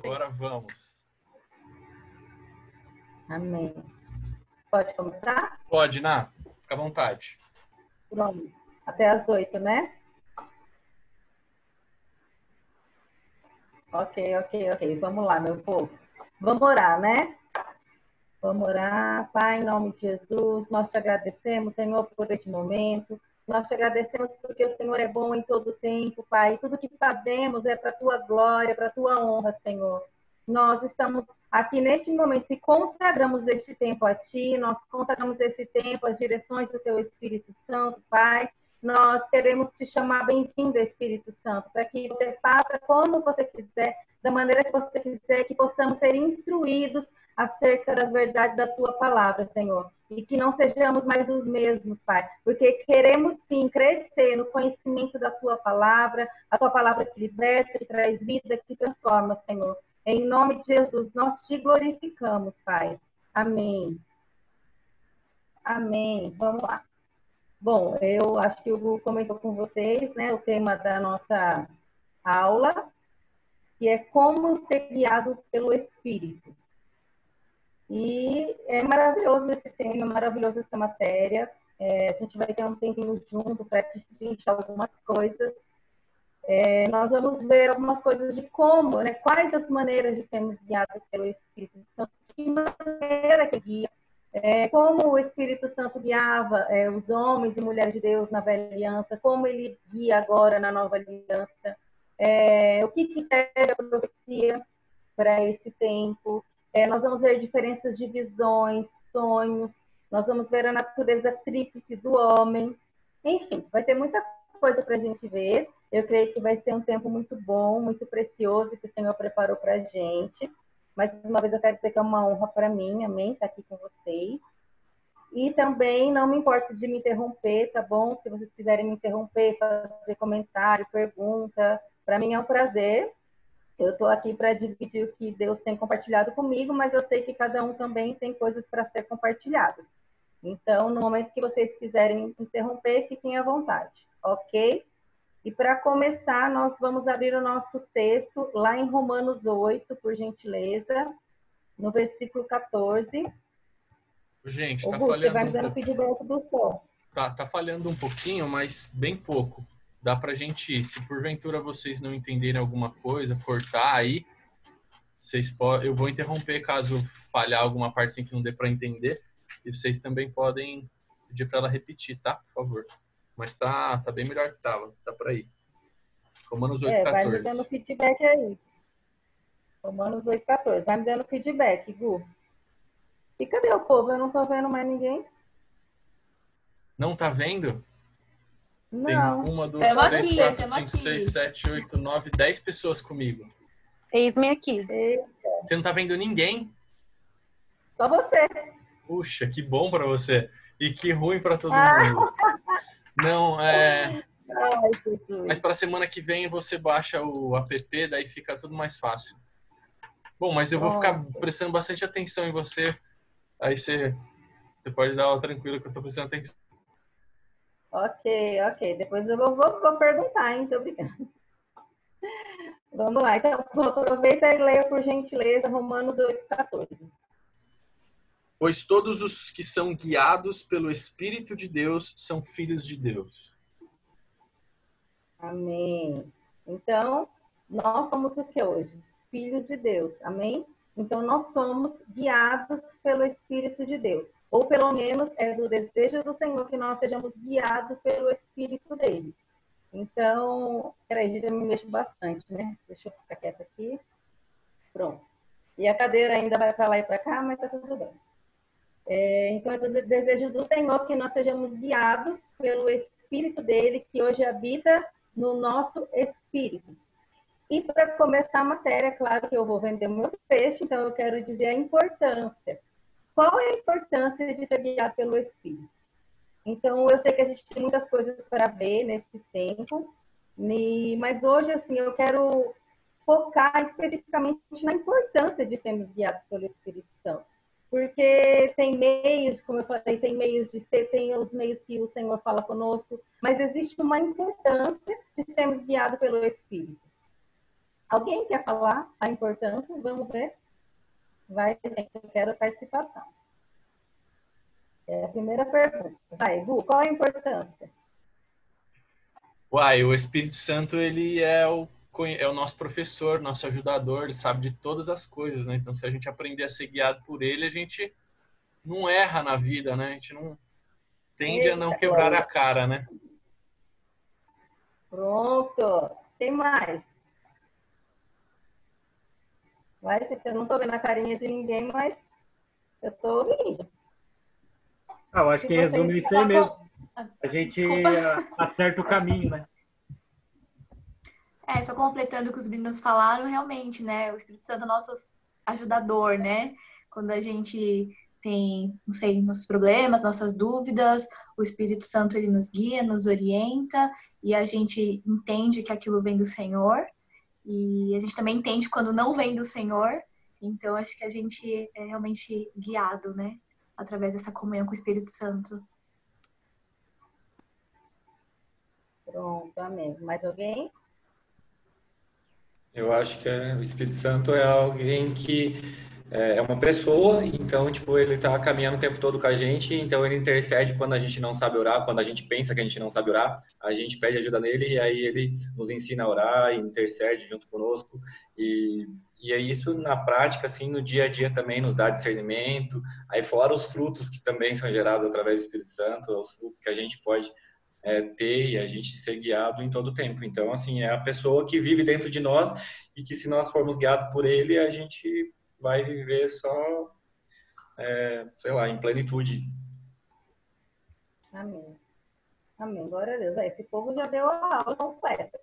Agora vamos. Amém. Pode começar? Pode, Ná. Fica à vontade. Pronto. Até às 8, né? Ok. Vamos lá, meu povo. Vamos orar, né? Vamos orar. Pai, em nome de Jesus, nós te agradecemos, Senhor, por este momento. Nós te agradecemos porque o Senhor é bom em todo tempo, Pai. Tudo que fazemos é para a tua glória, para a tua honra, Senhor. Nós estamos aqui neste momento e consagramos este tempo a Ti, nós consagramos esse tempo às direções do Teu Espírito Santo, Pai. Nós queremos te chamar bem-vindo, Espírito Santo, para que você faça como você quiser, da maneira que você quiser, que possamos ser instruídos acerca das verdades da tua palavra, Senhor. E que não sejamos mais os mesmos, Pai, porque queremos sim crescer no conhecimento da tua palavra, a tua palavra que liberta, que traz vida, que transforma, Senhor. Em nome de Jesus, nós te glorificamos, Pai. Amém. Amém. Vamos lá. Bom, eu acho que o Hugo comentou com vocês, né, o tema da nossa aula, que é como ser guiado pelo Espírito. E é maravilhoso esse tema, maravilhosa essa matéria. A gente vai ter um tempinho junto para destrinchar algumas coisas. Nós vamos ver algumas coisas de como, né, quais as maneiras de sermos guiados pelo Espírito Santo, que maneira que guia, como o Espírito Santo guiava os homens e mulheres de Deus na velha aliança, como ele guia agora na nova aliança, o que serve a profecia para esse tempo. Nós vamos ver diferenças de visões, sonhos, nós vamos ver a natureza tríplice do homem. Enfim, vai ter muita coisa para a gente ver. Eu creio que vai ser um tempo muito bom, muito precioso que o Senhor preparou para a gente. Mais uma vez eu quero dizer que é uma honra para mim, amém, estar aqui com vocês. E também não me importo de me interromper, tá bom? Se vocês quiserem me interromper, fazer comentário, pergunta, para mim é um prazer. Eu estou aqui para dividir o que Deus tem compartilhado comigo, mas eu sei que cada um também tem coisas para ser compartilhadas. Então, no momento que vocês quiserem me interromper, fiquem à vontade, ok? E para começar, nós vamos abrir o nosso texto lá em Romanos 8, por gentileza, no versículo 14. Gente, Ô, tá Gu, você vai falhando me um dando pouco. feedback do som. Tá falhando um pouquinho, mas bem pouco. Dá pra gente ir. Se porventura vocês não entenderem alguma coisa, cortar aí, eu vou interromper caso falhar alguma parte em que não dê para entender. E vocês também podem pedir para ela repetir, tá? Por favor. Mas tá bem melhor que tava. Dá para ir. Romanos Vai me dando 8:14. feedback aí. Romanos 8, 14. Vai me dando feedback, Gu. E cadê o povo? Eu não estou vendo mais ninguém. Não tá vendo? Tem Não. 1, 2, Tamo 3, aqui, 4, tamo 5, aqui. 6, 7, 8, 9, 10 pessoas comigo. Eis-me aqui. Você não tá vendo ninguém? Só você. Puxa, que bom para você. E que ruim para todo mundo. Não, Ai, mas Jesus. para a semana que vem você baixa o app, daí fica tudo mais fácil. Bom, mas eu vou ficar Pronto. prestando bastante atenção em você. Aí você pode dar uma tranquila que eu tô prestando atenção. Ok. Depois eu vou perguntar, hein? Tô brincando. Vamos lá. Então, aproveita e leia, por gentileza, Romanos 8, 14. Pois todos os que são guiados pelo Espírito de Deus são filhos de Deus. Amém. Então, nós somos o que hoje? Filhos de Deus. Amém? Então, nós somos guiados pelo Espírito de Deus. Ou, pelo menos, é do desejo do Senhor que nós sejamos guiados pelo Espírito dele. Então, peraí, já me mexo bastante, né? Deixa eu ficar quieta aqui. Pronto. E a cadeira ainda vai para lá e para cá, mas tá tudo bem. Então, é do desejo do Senhor que nós sejamos guiados pelo Espírito dele, que hoje habita no nosso espírito. E para começar a matéria, claro que eu vou vender o meu peixe, então eu quero dizer a importância. Qual é a importância de ser guiado pelo Espírito? Então, eu sei que a gente tem muitas coisas para ver nesse tempo, mas hoje, assim, eu quero focar especificamente na importância de sermos guiados pelo Espírito Santo. Porque tem meios, como eu falei, tem meios de ser, tem os meios que o Senhor fala conosco, mas existe uma importância de sermos guiados pelo Espírito. Alguém quer falar a importância? Vamos ver. Vai, gente, eu quero participação. É a primeira pergunta. Vai, Edu, qual a importância? Uai, o Espírito Santo, ele é o nosso professor, nosso ajudador, ele sabe de todas as coisas, né? Então, se a gente aprender a ser guiado por ele, a gente não erra na vida, né? A gente não tende a não Eita, quebrar a Glória. cara, né? Pronto. Tem mais? Vai, gente, eu não estou vendo a carinha de ninguém, mas eu estou ouvindo. Eu acho Se que em vocês... resumo é isso aí Só mesmo. com... A gente Desculpa. acerta o caminho, né? Só completando o que os meninos falaram, realmente, né? O Espírito Santo é nosso ajudador, né? Quando a gente tem, não sei, nossos problemas, nossas dúvidas, o Espírito Santo ele nos guia, nos orienta e a gente entende que aquilo vem do Senhor e a gente também entende quando não vem do Senhor. Então, acho que a gente é realmente guiado, né? Através dessa comunhão com o Espírito Santo. Pronto, amém. Mais alguém? Eu acho que o Espírito Santo é alguém que é uma pessoa, então, tipo, ele tá caminhando o tempo todo com a gente, então ele intercede quando a gente não sabe orar, quando a gente pensa que a gente não sabe orar, a gente pede ajuda nele e aí ele nos ensina a orar e intercede junto conosco e é isso na prática, assim, no dia a dia também nos dá discernimento, aí fora os frutos que também são gerados através do Espírito Santo, os frutos que a gente pode ter e a gente ser guiado em todo o tempo. Então, assim, é a pessoa que vive dentro de nós e que se nós formos guiados por ele, a gente vai viver só, sei lá, em plenitude. Amém. Amém. Glória a Deus. Esse povo já deu a aula completa.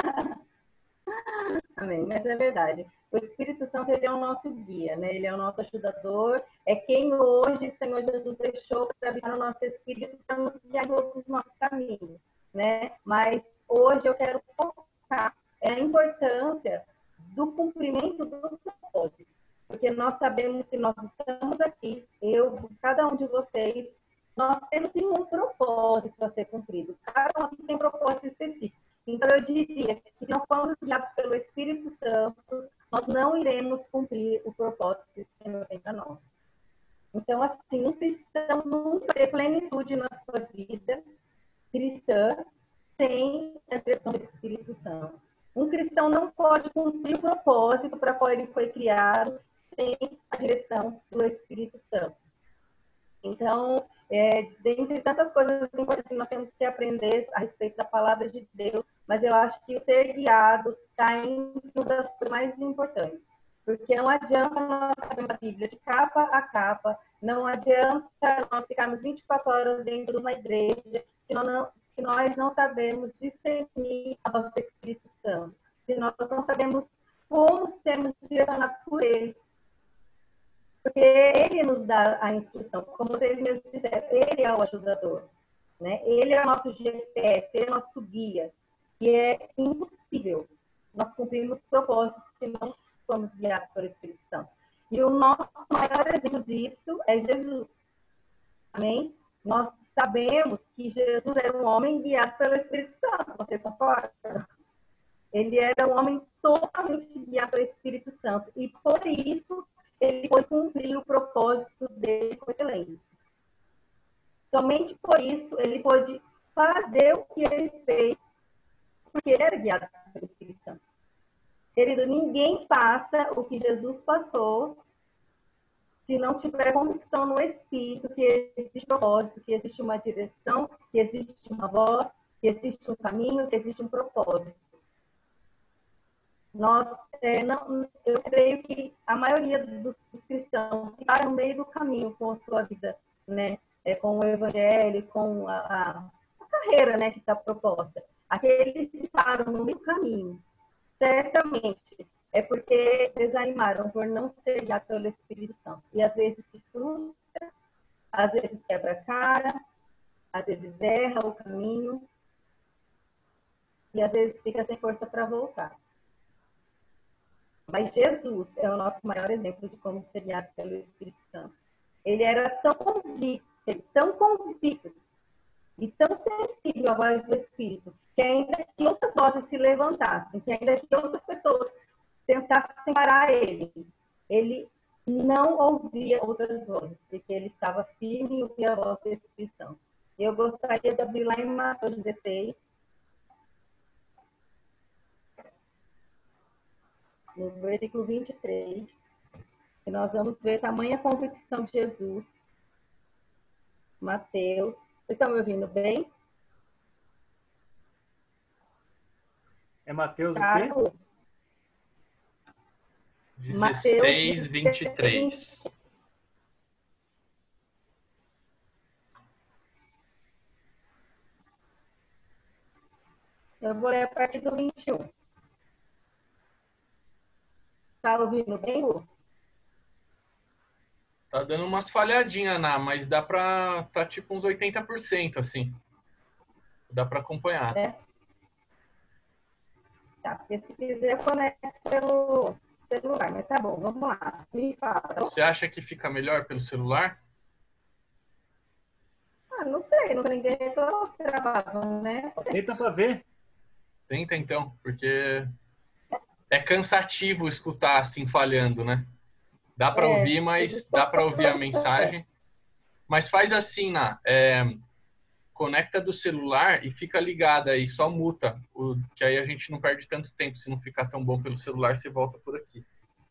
Amém. Mas é verdade. O Espírito Santo, ele é o nosso guia, né? Ele é o nosso ajudador. É quem hoje o Senhor Jesus deixou para habitar no nosso espírito para nos guiar em todos os nossos caminhos, né? Mas hoje eu quero focar a importância do cumprimento do propósito. Porque nós sabemos que nós estamos aqui, eu, cada um de vocês, nós temos sim um propósito a ser cumprido. Cada um tem um propósito específico. Então, eu diria que se não formos guiados pelo Espírito Santo, nós não iremos cumprir o propósito que o Senhor tem para nós. Então, assim, um cristão nunca tem plenitude na sua vida cristã sem a direção do Espírito Santo. Um cristão não pode cumprir o propósito para qual ele foi criado sem a direção do Espírito Santo. Então, dentre tantas coisas importantes que nós temos que aprender a respeito da palavra de Deus, mas eu acho que o ser guiado está em uma das coisas mais importantes. Porque não adianta nós sabermos a Bíblia de capa a capa, não adianta nós ficarmos 24 horas dentro de uma igreja, se nós não sabemos discernir a voz do Espírito Santo, se nós não sabemos como sermos direcionados por Ele. Porque ele nos dá a instrução, como vocês mesmos disseram, ele é o ajudador, né? Ele é o nosso GPS, ele é o nosso guia. E é impossível nós cumprirmos propósitos se não formos guiados pelo Espírito Santo. E o nosso maior exemplo disso é Jesus. Amém? Nós sabemos que Jesus era um homem guiado pelo Espírito Santo, vocês concordam? Ele era um homem totalmente guiado pelo Espírito Santo. E por isso ele pôde cumprir o propósito dele com excelência. Somente por isso ele pôde fazer o que ele fez, porque ele era guiado pelo Espírito Santo. Querido, ninguém passa o que Jesus passou se não tiver convicção no Espírito que existe propósito, que existe uma direção, que existe uma voz, que existe um caminho, que existe um propósito. Eu creio que a maioria dos cristãos ficaram no meio do caminho com a sua vida, né? Com o evangelho, com a carreira, né, que está proposta. Aqueles que ficaram no meio do caminho, certamente é porque desanimaram por não ser guiados pelo Espírito Santo. E às vezes se frustra, às vezes quebra a cara, às vezes erra o caminho e às vezes fica sem força para voltar. Mas Jesus é o nosso maior exemplo de como ser guiado pelo Espírito Santo. Ele era tão convicto e tão sensível à voz do Espírito, que ainda que outras vozes se levantassem, que ainda que outras pessoas tentassem parar ele. Ele não ouvia outras vozes, porque ele estava firme e ouvia a voz do Espírito Santo. Eu gostaria de abrir lá em Mateus 16, no versículo 23, que nós vamos ver tamanha convicção de Jesus. Mateus. Vocês estão me ouvindo bem? É Mateus o quê? Carlos? 16, 23. Eu vou ler a partir do 21. Tá ouvindo bem, Lu? Tá dando umas falhadinhas, mas dá pra... Tá tipo uns 80%, assim. Dá pra acompanhar. Tá, porque se quiser, conecta pelo celular. Mas tá bom, vamos lá. Me fala. Você acha que fica melhor pelo celular? Não sei, nunca ninguém reclamou que gravava, né? Tenta pra ver. Tenta então, porque é cansativo escutar assim falhando, né? Dá para ouvir, mas dá para ouvir a mensagem. Mas faz assim, conecta do celular e fica ligada aí, só muta, que aí a gente não perde tanto tempo. Se não ficar tão bom pelo celular, você volta por aqui.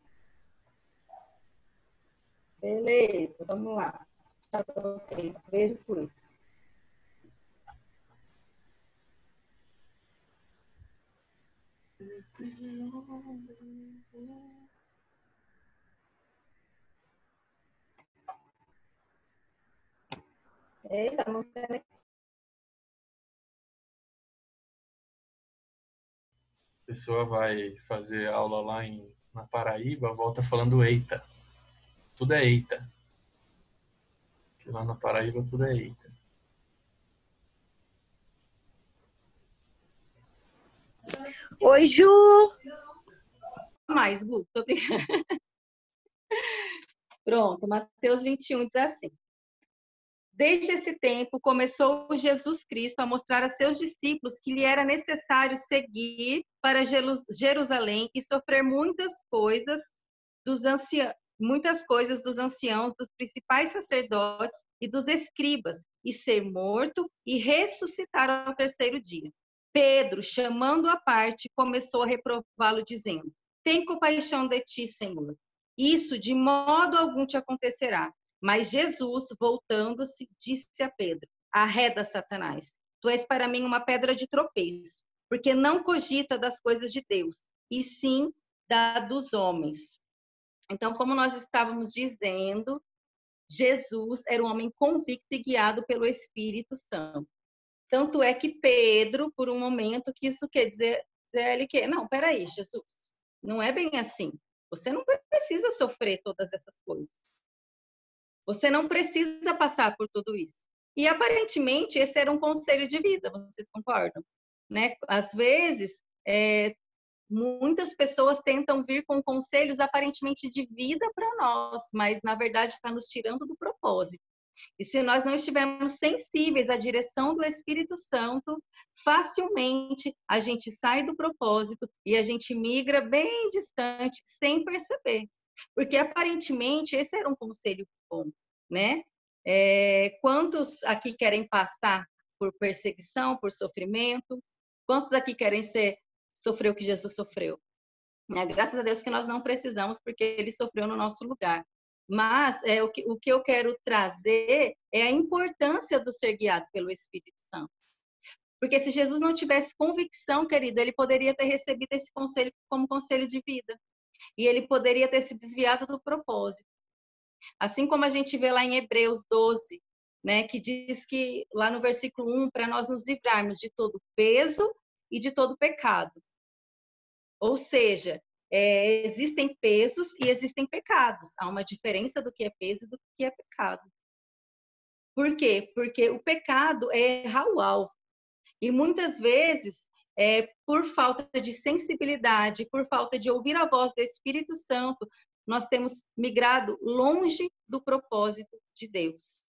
Beleza, vamos lá. Tchau pra vocês. Beijo, fui. Eita, não sei nem. A pessoa vai fazer aula lá na Paraíba, volta falando eita. Tudo é eita. Porque lá na Paraíba tudo é eita. Oi, Ju! Mais, Gu, tô brincando. Pronto, Mateus 21 diz assim. Desde esse tempo, começou Jesus Cristo a mostrar a seus discípulos que lhe era necessário seguir para Jerusalém e sofrer muitas coisas dos anciãos, dos principais sacerdotes e dos escribas, e ser morto e ressuscitar ao terceiro dia. Pedro, chamando-o à parte, começou a reprová-lo, dizendo: tem compaixão de ti, Senhor. Isso de modo algum te acontecerá. Mas Jesus, voltando-se, disse a Pedro: arreda, Satanás, tu és para mim uma pedra de tropeço, porque não cogita das coisas de Deus, e sim da dos homens. Então, como nós estávamos dizendo, Jesus era um homem convicto e guiado pelo Espírito Santo. Tanto é que Pedro, por um momento, que isso quer dizer ele que, não, peraí, Jesus, não é bem assim. Você não precisa sofrer todas essas coisas. Você não precisa passar por tudo isso. E, aparentemente, esse era um conselho de vida, vocês concordam? Né? Às vezes, muitas pessoas tentam vir com conselhos aparentemente de vida para nós, mas, na verdade, está nos tirando do propósito. E se nós não estivermos sensíveis à direção do Espírito Santo, facilmente a gente sai do propósito e a gente migra bem distante, sem perceber. Porque, aparentemente, esse era um conselho bom, né? Quantos aqui querem passar por perseguição, por sofrimento? Quantos aqui querem sofrer o que Jesus sofreu? Graças a Deus que nós não precisamos, porque ele sofreu no nosso lugar. Mas o que eu quero trazer é a importância do ser guiado pelo Espírito Santo. Porque se Jesus não tivesse convicção, querido, ele poderia ter recebido esse conselho como conselho de vida. E ele poderia ter se desviado do propósito. Assim como a gente vê lá em Hebreus 12, né, que diz que, lá no versículo 1, para nós nos livrarmos de todo peso e de todo pecado. Ou seja, existem pesos e existem pecados. Há uma diferença do que é peso e do que é pecado. Por quê? Porque o pecado é errar o alvo. E muitas vezes, por falta de sensibilidade, por falta de ouvir a voz do Espírito Santo, nós temos migrado longe do propósito de Deus.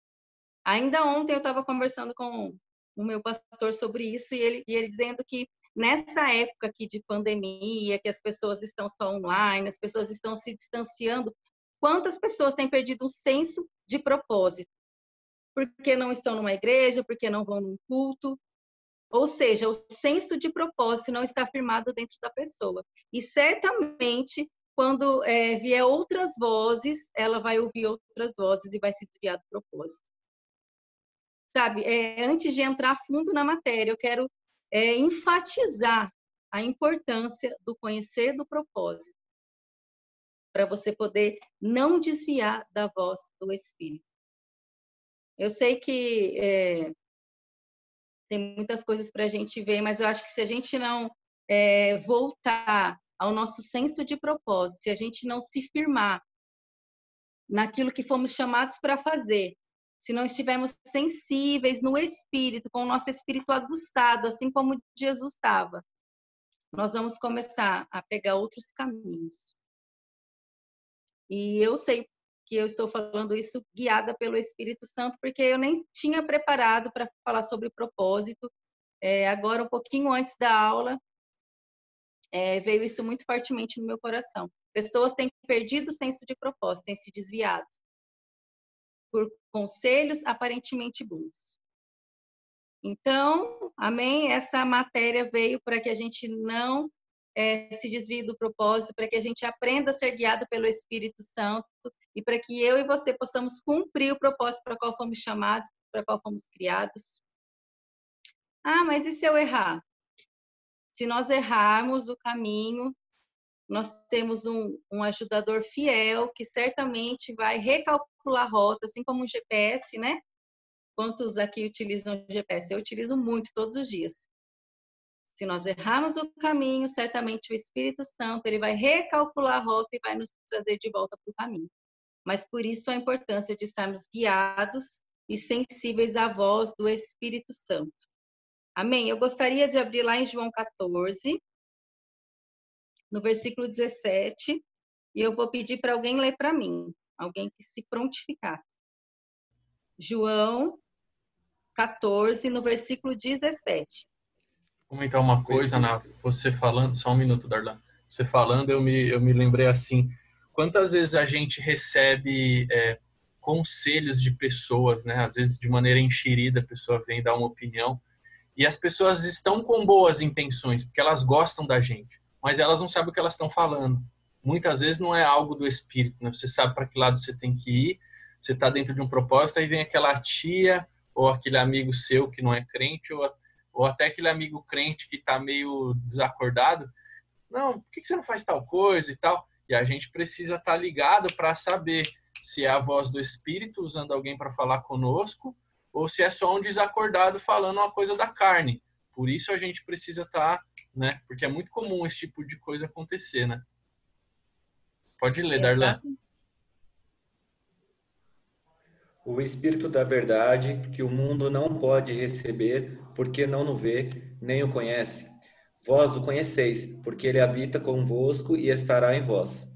Ainda ontem eu estava conversando com o meu pastor sobre isso e ele dizendo que nessa época aqui de pandemia, que as pessoas estão só online, as pessoas estão se distanciando, quantas pessoas têm perdido o senso de propósito? Porque não estão numa igreja, porque não vão num culto. Ou seja, o senso de propósito não está firmado dentro da pessoa. E certamente, quando vier outras vozes, ela vai ouvir outras vozes e vai se desviar do propósito. Sabe, antes de entrar fundo na matéria, eu quero enfatizar a importância do conhecer do propósito, para você poder não desviar da voz do Espírito. Eu sei que tem muitas coisas para a gente ver, mas eu acho que se a gente não voltar ao nosso senso de propósito, se a gente não se firmar naquilo que fomos chamados para fazer, se não estivermos sensíveis no Espírito, com o nosso Espírito aguçado, assim como Jesus estava, nós vamos começar a pegar outros caminhos. E eu sei que eu estou falando isso guiada pelo Espírito Santo, porque eu nem tinha preparado para falar sobre propósito. Agora, um pouquinho antes da aula, veio isso muito fortemente no meu coração. Pessoas têm perdido o senso de propósito, têm se desviado por conselhos aparentemente bons. Então, amém? Essa matéria veio para que a gente não se desvie do propósito, para que a gente aprenda a ser guiado pelo Espírito Santo e para que eu e você possamos cumprir o propósito para o qual fomos chamados, para o qual fomos criados. Ah, mas e se eu errar? Se nós errarmos o caminho, nós temos um ajudador fiel que certamente vai recalcular a rota, assim como um GPS, né? Quantos aqui utilizam o GPS? Eu utilizo muito, todos os dias. Se nós errarmos o caminho, certamente o Espírito Santo ele vai recalcular a rota e vai nos trazer de volta para o caminho. Mas por isso a importância de estarmos guiados e sensíveis à voz do Espírito Santo. Amém? Eu gostaria de abrir lá em João 14, no versículo 17, e eu vou pedir para alguém ler para mim, alguém que se prontificar. João 14, no versículo 17. Vou comentar uma coisa, você falando, só um minuto, Darlan. Você falando, eu me lembrei assim, quantas vezes a gente recebe conselhos de pessoas, né? Às vezes de maneira enxerida, a pessoa vem dar uma opinião, e as pessoas estão com boas intenções, porque elas gostam da gente, mas elas não sabem o que elas estão falando. Muitas vezes não é algo do Espírito, né? Você sabe para que lado você tem que ir, você está dentro de um propósito, aí vem aquela tia ou aquele amigo seu que não é crente, ou até aquele amigo crente que está meio desacordado. Não, por que você não faz tal coisa e tal? E a gente precisa estar ligado para saber se é a voz do Espírito usando alguém para falar conosco ou se é só um desacordado falando uma coisa da carne. Por isso a gente precisa estar, né? Porque é muito comum esse tipo de coisa acontecer, né? Pode ler, Darlan. O Espírito da verdade, que o mundo não pode receber, porque não o vê, nem o conhece. Vós o conheceis, porque ele habita convosco e estará em vós.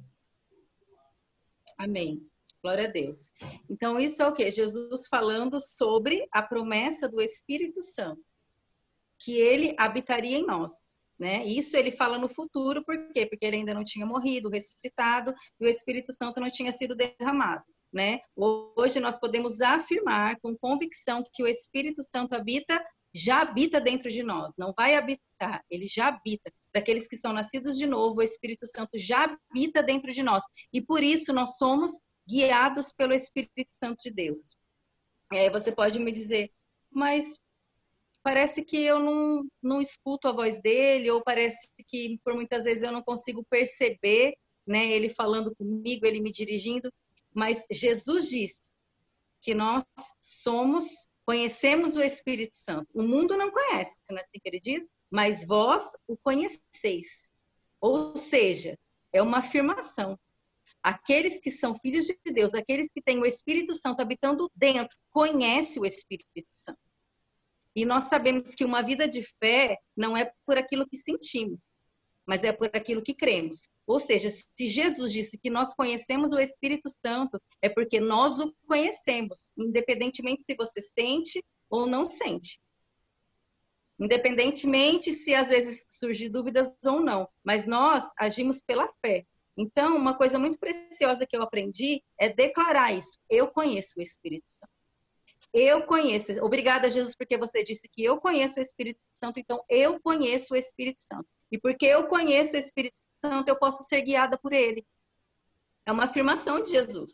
Amém. Glória a Deus. Então, isso é o quê? Jesus falando sobre a promessa do Espírito Santo, que ele habitaria em nós, né? Isso ele fala no futuro, por quê? Porque ele ainda não tinha morrido, ressuscitado, e o Espírito Santo não tinha sido derramado, né? Hoje nós podemos afirmar com convicção que o Espírito Santo já habita dentro de nós, não vai habitar, ele já habita. Para aqueles que são nascidos de novo, o Espírito Santo já habita dentro de nós, e por isso nós somos guiados pelo Espírito Santo de Deus. E aí você pode me dizer, mas parece que eu não escuto a voz dele, ou parece que por muitas vezes eu não consigo perceber, né, ele falando comigo, ele me dirigindo, mas Jesus disse que nós conhecemos o Espírito Santo. O mundo não conhece, não é assim que ele diz? Mas vós o conheceis. Ou seja, é uma afirmação. Aqueles que são filhos de Deus, aqueles que têm o Espírito Santo habitando dentro, conhecem o Espírito Santo. E nós sabemos que uma vida de fé não é por aquilo que sentimos, mas é por aquilo que cremos. Ou seja, se Jesus disse que nós conhecemos o Espírito Santo, é porque nós o conhecemos, independentemente se você sente ou não sente. Independentemente se às vezes surgem dúvidas ou não, mas nós agimos pela fé. Então, uma coisa muito preciosa que eu aprendi é declarar isso. Eu conheço o Espírito Santo. Eu conheço. Obrigada, Jesus, porque você disse que eu conheço o Espírito Santo, então eu conheço o Espírito Santo. E porque eu conheço o Espírito Santo, eu posso ser guiada por ele. É uma afirmação de Jesus.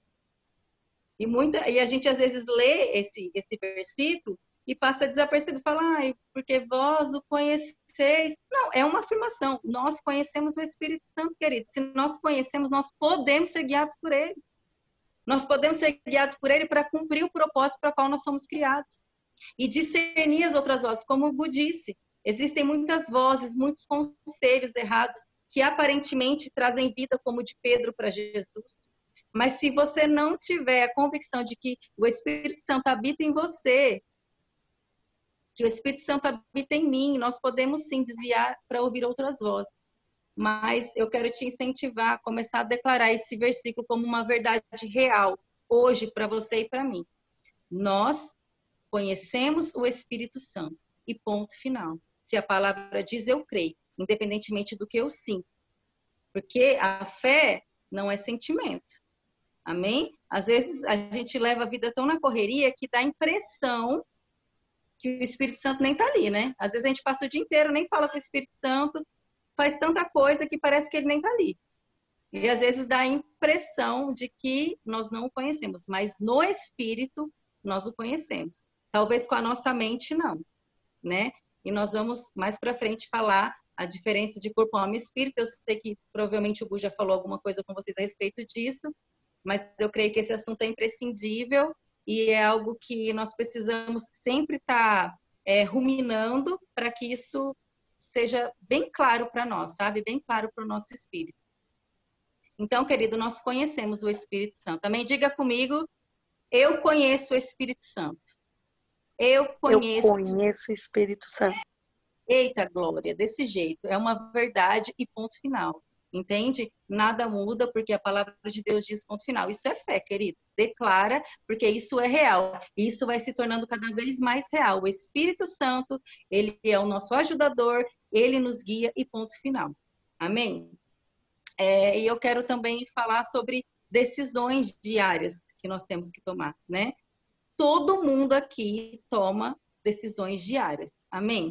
E a gente às vezes lê esse versículo e passa desapercebido, fala, porque vós o conheceis. Não, é uma afirmação. Nós conhecemos o Espírito Santo, querido. Se nós conhecemos, nós podemos ser guiados por ele. Nós podemos ser guiados por ele para cumprir o propósito para o qual nós somos criados. E discernir as outras vozes, como o Gu disse. Existem muitas vozes, muitos conselhos errados que aparentemente trazem vida, como o de Pedro para Jesus. Mas se você não tiver a convicção de que o Espírito Santo habita em você, que o Espírito Santo habita em mim, nós podemos sim desviar para ouvir outras vozes. Mas eu quero te incentivar a começar a declarar esse versículo como uma verdade real, hoje, para você e para mim. Nós conhecemos o Espírito Santo. E ponto final. Se a palavra diz, eu creio, independentemente do que eu sinto. Porque a fé não é sentimento. Amém? Às vezes a gente leva a vida tão na correria que dá a impressão que o Espírito Santo nem está ali, né? Às vezes a gente passa o dia inteiro, nem fala com o Espírito Santo, faz tanta coisa que parece que ele nem está ali. E às vezes dá a impressão de que nós não o conhecemos, mas no Espírito nós o conhecemos. Talvez com a nossa mente não, né? E nós vamos mais para frente falar a diferença de corpo, alma e espírito. Eu sei que provavelmente o Gu já falou alguma coisa com vocês a respeito disso, mas eu creio que esse assunto é imprescindível e é algo que nós precisamos sempre estar ruminando para que isso seja bem claro para nós, sabe? Bem claro para o nosso espírito. Então, querido, nós conhecemos o Espírito Santo. Também diga comigo, eu conheço o Espírito Santo. Eu conheço o Espírito Santo. Eita, Glória, desse jeito. É uma verdade e ponto final. Entende? Nada muda porque a palavra de Deus diz ponto final. Isso é fé, querido. Declara, porque isso é real. E isso vai se tornando cada vez mais real. O Espírito Santo, ele é o nosso ajudador, ele nos guia e ponto final. Amém? E eu quero também falar sobre decisões diárias que nós temos que tomar, né? Todo mundo aqui toma decisões diárias. Amém?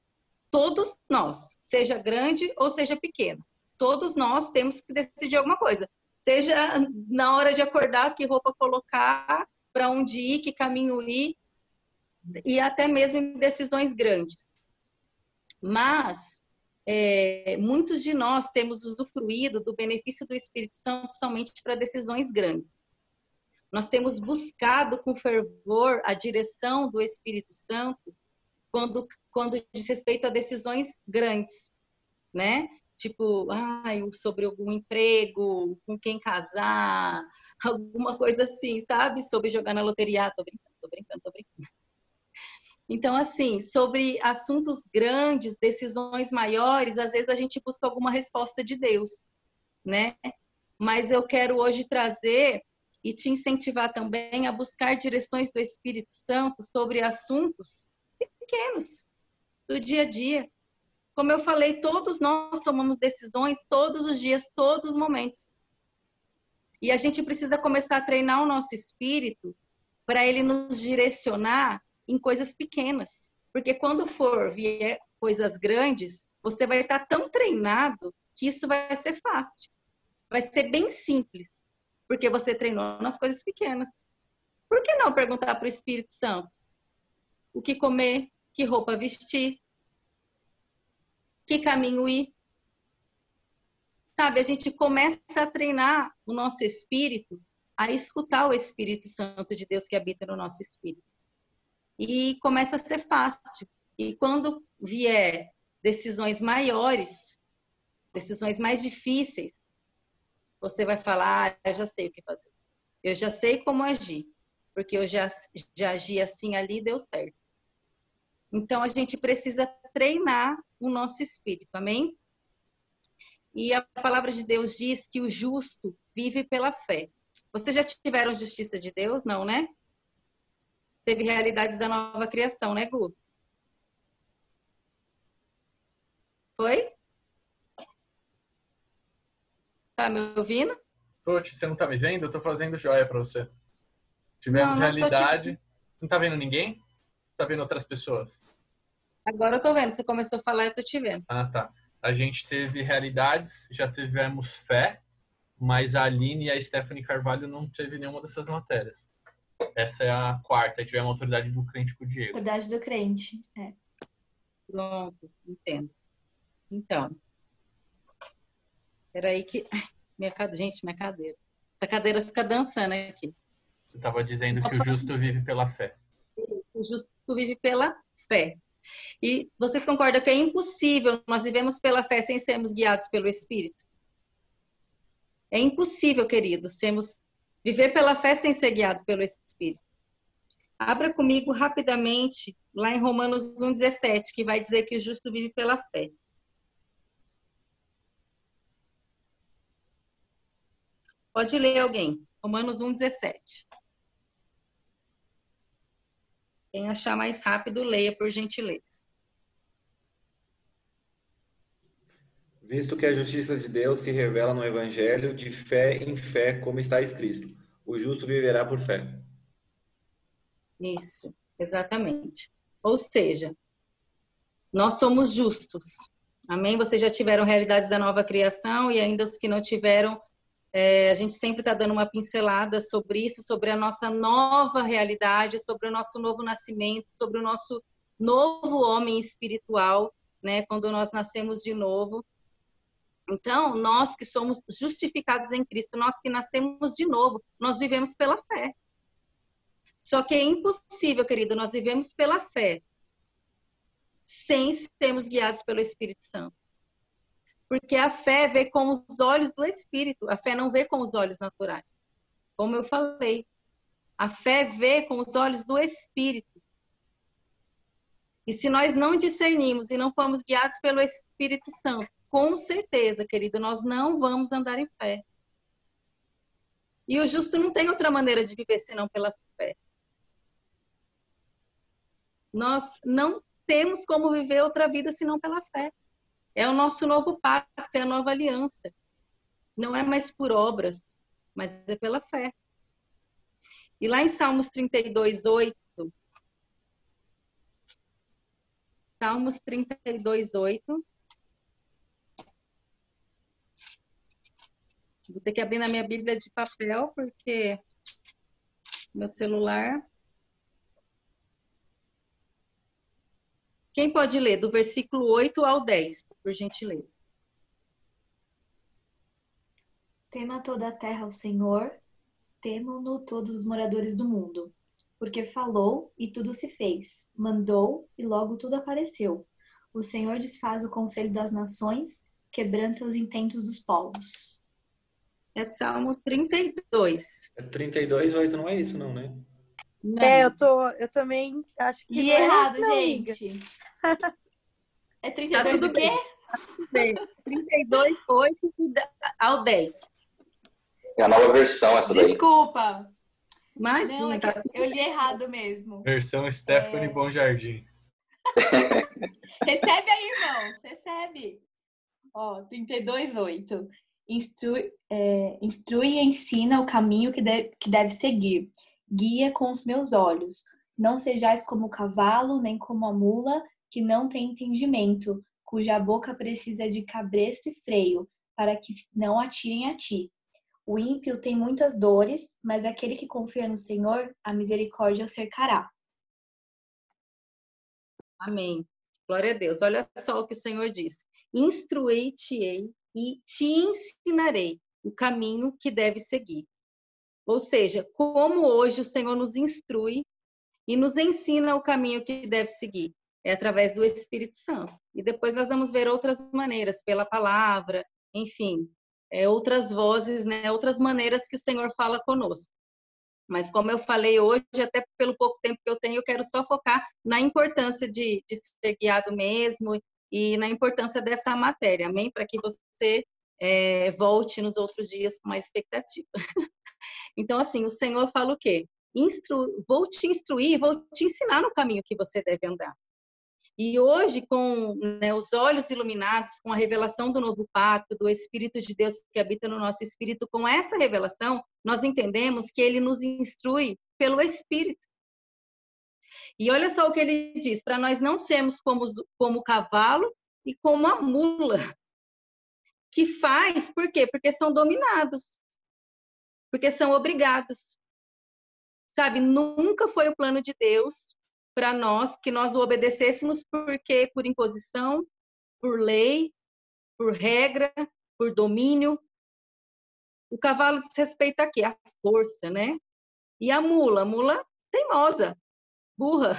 Todos nós, seja grande ou seja pequeno. Todos nós temos que decidir alguma coisa. Seja na hora de acordar, que roupa colocar, para onde ir, que caminho ir, e até mesmo em decisões grandes. Mas muitos de nós temos usufruído do benefício do Espírito Santo somente para decisões grandes. Nós temos buscado com fervor a direção do Espírito Santo quando diz respeito a decisões grandes, né? Tipo, sobre algum emprego, com quem casar, alguma coisa assim, sabe? Sobre jogar na loteria. Tô brincando. Então, assim, sobre assuntos grandes, decisões maiores, às vezes a gente busca alguma resposta de Deus, né? Mas eu quero hoje trazer e te incentivar também a buscar direções do Espírito Santo sobre assuntos pequenos, do dia a dia. Como eu falei, todos nós tomamos decisões todos os dias, todos os momentos. E a gente precisa começar a treinar o nosso espírito para ele nos direcionar em coisas pequenas. Porque quando vier coisas grandes, você vai estar tão treinado que isso vai ser fácil. Vai ser bem simples, porque você treinou nas coisas pequenas. Por que não perguntar para o Espírito Santo o que comer, que roupa vestir, que caminho ir? Sabe, a gente começa a treinar o nosso espírito a escutar o Espírito Santo de Deus que habita no nosso espírito. E começa a ser fácil. E quando vier decisões maiores, decisões mais difíceis, você vai falar, eu já sei o que fazer. Eu já sei como agir. Porque eu já agi assim ali e deu certo. Então, a gente precisa treinar o nosso espírito, amém? E a palavra de Deus diz que o justo vive pela fé. Vocês já tiveram justiça de Deus? Não, né? Teve realidades da nova criação, né, Gu? Foi? Tá me ouvindo? Coach, você não tá me vendo? Eu tô fazendo joia pra você. Tivemos Não, não tô te realidade. vendo. Não tá vendo ninguém? Tá vendo outras pessoas? Agora eu tô vendo. Você começou a falar e eu tô te vendo. Ah, tá. A gente teve realidades, já tivemos fé, mas a Aline e a Stephanie Carvalho não teve nenhuma dessas matérias. Essa é a quarta. Aí tivemos a autoridade do crente com o Diego. Autoridade do crente. Pronto, entendo. Então, peraí que... Ai, gente, minha cadeira. Essa cadeira fica dançando aqui. Você estava dizendo que o justo vive pela fé. O justo vive pela fé. E vocês concordam que é impossível nós vivemos pela fé sem sermos guiados pelo Espírito? É impossível, querido, viver pela fé sem ser guiado pelo Espírito. Abra comigo rapidamente lá em Romanos 1,17, que vai dizer que o justo vive pela fé. Pode ler alguém. Romanos 1,17. Quem achar mais rápido, leia, por gentileza. Visto que a justiça de Deus se revela no Evangelho de fé em fé, como está escrito: o justo viverá por fé. Isso, exatamente. Ou seja, nós somos justos. Amém? Vocês já tiveram realidades da nova criação e ainda os que não tiveram, a gente sempre está dando uma pincelada sobre isso, sobre a nossa nova realidade, sobre o nosso novo nascimento, sobre o nosso novo homem espiritual, né? Quando nós nascemos de novo. Então, nós que somos justificados em Cristo, nós que nascemos de novo, nós vivemos pela fé. Só que é impossível, querido, nós vivemos pela fé sem sermos guiados pelo Espírito Santo. Porque a fé vê com os olhos do Espírito, a fé não vê com os olhos naturais. Como eu falei, a fé vê com os olhos do Espírito. E se nós não discernimos e não formos guiados pelo Espírito Santo, com certeza, querido, nós não vamos andar em fé. E o justo não tem outra maneira de viver senão pela fé. Nós não temos como viver outra vida senão pela fé. É o nosso novo pacto, é a nova aliança. Não é mais por obras, mas é pela fé. E lá em Salmos 32:8, Salmos 32:8, vou ter que abrir na minha Bíblia de papel, porque meu celular... Quem pode ler do versículo 8 ao 10, por gentileza? Tema toda a terra ao Senhor, temam-no todos os moradores do mundo. Porque falou e tudo se fez, mandou e logo tudo apareceu. O Senhor desfaz o conselho das nações, quebranta os intentos dos povos. É Salmo 32. 32:8 não é isso, não, né? Não. Eu também acho que Li não é errado, isso, não, amiga. gente. É 32 tudo o quê? bem. 32:8 ao 10. É a nova versão essa daí. Desculpa. Imagina, Não, é que eu li errado mesmo. Versão Stephanie Bom Jardim. Recebe aí, irmãos. Recebe. Ó, 32:8. Instrui e ensina o caminho que deve seguir. Guia com os meus olhos. Não sejais como o cavalo, nem como a mula, que não tem entendimento, cuja boca precisa de cabresto e freio, para que não atirem a ti. O ímpio tem muitas dores, mas aquele que confia no Senhor, a misericórdia o cercará. Amém. Glória a Deus. Olha só o que o Senhor diz. Instruí-te-ei e te ensinarei o caminho que deve seguir. Ou seja, como hoje o Senhor nos instrui e nos ensina o caminho que deve seguir. É através do Espírito Santo. E depois nós vamos ver outras maneiras, pela palavra, enfim, outras vozes, né, outras maneiras que o Senhor fala conosco. Mas como eu falei hoje, até pelo pouco tempo que eu tenho, eu quero só focar na importância de ser guiado mesmo e na importância dessa matéria, amém? Para que você volte nos outros dias com mais expectativa. Então, assim, o Senhor fala o quê? Vou te instruir, vou te ensinar no caminho que você deve andar. E hoje, com, né, os olhos iluminados, com a revelação do novo pacto, do Espírito de Deus que habita no nosso espírito, com essa revelação, nós entendemos que ele nos instrui pelo Espírito. E olha só o que ele diz, para nós não sermos como o cavalo e como a mula, que faz, por quê? Porque são dominados, porque são obrigados. Sabe, nunca foi o plano de Deus para nós que nós o obedecêssemos porque por imposição, por lei, por regra, por domínio. O cavalo diz respeito a quê? A força, né? E a mula teimosa, burra.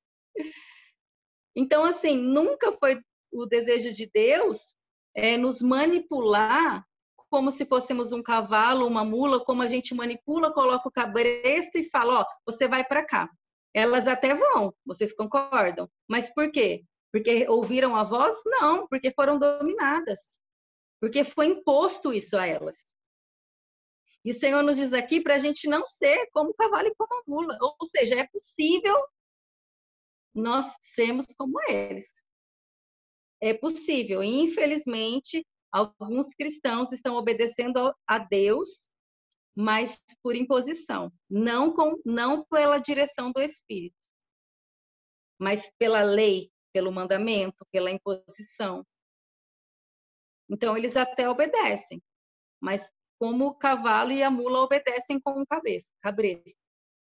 Então, assim, nunca foi o desejo de Deus nos manipular como se fôssemos um cavalo, uma mula, como a gente manipula, coloca o cabresto e fala, ó, você vai para cá. Elas até vão, vocês concordam? Mas por quê? Porque ouviram a voz? Não, porque foram dominadas. Porque foi imposto isso a elas. E o Senhor nos diz aqui para a gente não ser como o cavalo e como a mula. Ou seja, é possível nós sermos como eles. É possível. E, infelizmente, alguns cristãos estão obedecendo a Deus, mas por imposição. Não pela direção do Espírito, mas pela lei, pelo mandamento, pela imposição. Então, eles até obedecem, mas como o cavalo e a mula obedecem com o cabresto.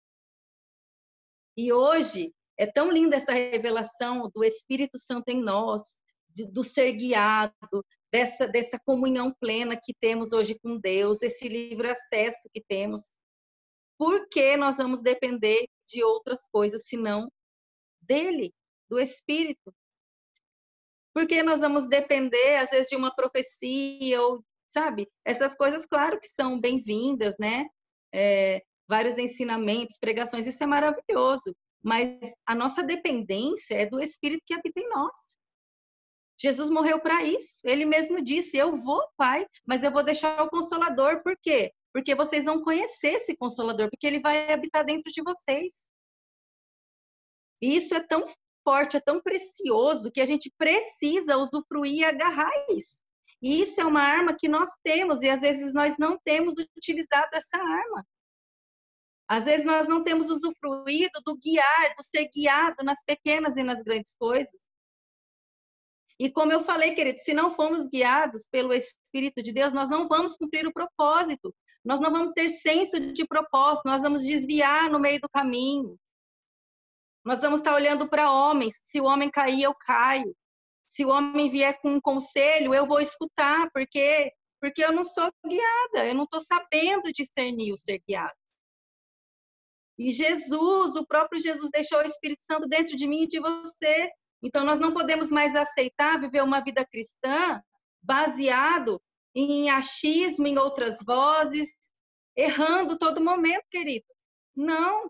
E hoje, é tão linda essa revelação do Espírito Santo em nós, do ser guiado, dessa comunhão plena que temos hoje com Deus, esse livre acesso que temos. Por que nós vamos depender de outras coisas, senão dele, do Espírito? Por que nós vamos depender, às vezes, de uma profecia, ou, sabe? Essas coisas, claro que são bem-vindas, né? Vários ensinamentos, pregações, isso é maravilhoso. Mas a nossa dependência é do Espírito que habita em nós. Jesus morreu para isso. Ele mesmo disse, eu vou, Pai, mas eu vou deixar o Consolador. Por quê? Porque vocês vão conhecer esse Consolador, porque ele vai habitar dentro de vocês. E isso é tão forte, é tão precioso, que a gente precisa usufruir e agarrar isso. E isso é uma arma que nós temos, e às vezes nós não temos utilizado essa arma. Às vezes nós não temos usufruído do guiar, do ser guiado nas pequenas e nas grandes coisas. E como eu falei, querido, se não formos guiados pelo Espírito de Deus, nós não vamos cumprir o propósito. Nós não vamos ter senso de propósito, nós vamos desviar no meio do caminho. Nós vamos estar olhando para homens. Se o homem cair, eu caio. Se o homem vier com um conselho, eu vou escutar, porque eu não sou guiada, eu não estou sabendo discernir o ser guiado. E Jesus, o próprio Jesus, deixou o Espírito Santo dentro de mim e de você. Então, nós não podemos mais aceitar viver uma vida cristã baseado em achismo, em outras vozes, errando todo momento, querido. Não.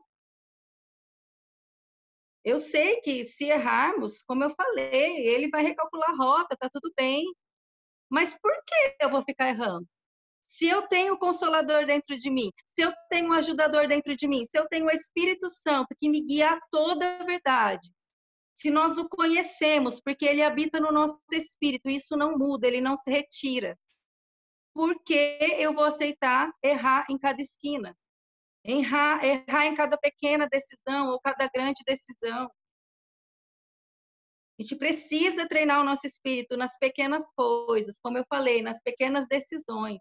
Eu sei que se errarmos, como eu falei, ele vai recalcular a rota, tá tudo bem. Mas por que eu vou ficar errando? Se eu tenho o Consolador dentro de mim, se eu tenho um ajudador dentro de mim, se eu tenho o Espírito Santo que me guia a toda a verdade, se nós o conhecemos, porque ele habita no nosso espírito, isso não muda, ele não se retira. Por que eu vou aceitar errar em cada esquina? Errar em cada pequena decisão ou cada grande decisão? A gente precisa treinar o nosso espírito nas pequenas coisas, como eu falei, nas pequenas decisões.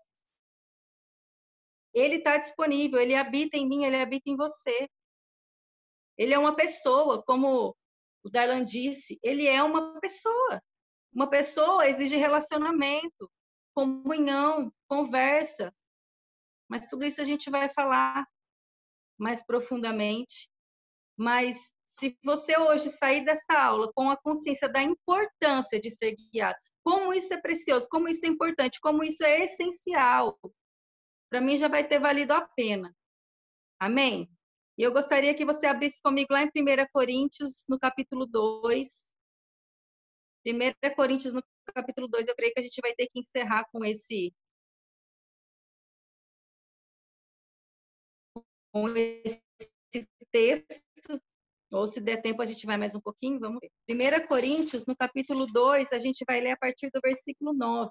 Ele está disponível, ele habita em mim, ele habita em você. Ele é uma pessoa, como o Darlan disse, ele é uma pessoa. Uma pessoa exige relacionamento, comunhão, conversa. Mas tudo isso a gente vai falar mais profundamente. Mas se você hoje sair dessa aula com a consciência da importância de ser guiado, como isso é precioso, como isso é importante, como isso é essencial, para mim já vai ter valido a pena. Amém? E eu gostaria que você abrisse comigo lá em 1 Coríntios, no capítulo 2. 1 Coríntios, no capítulo 2, eu creio que a gente vai ter que encerrar com esse texto. Ou se der tempo, a gente vai mais um pouquinho, vamos ver. 1 Coríntios, no capítulo 2, a gente vai ler a partir do versículo 9.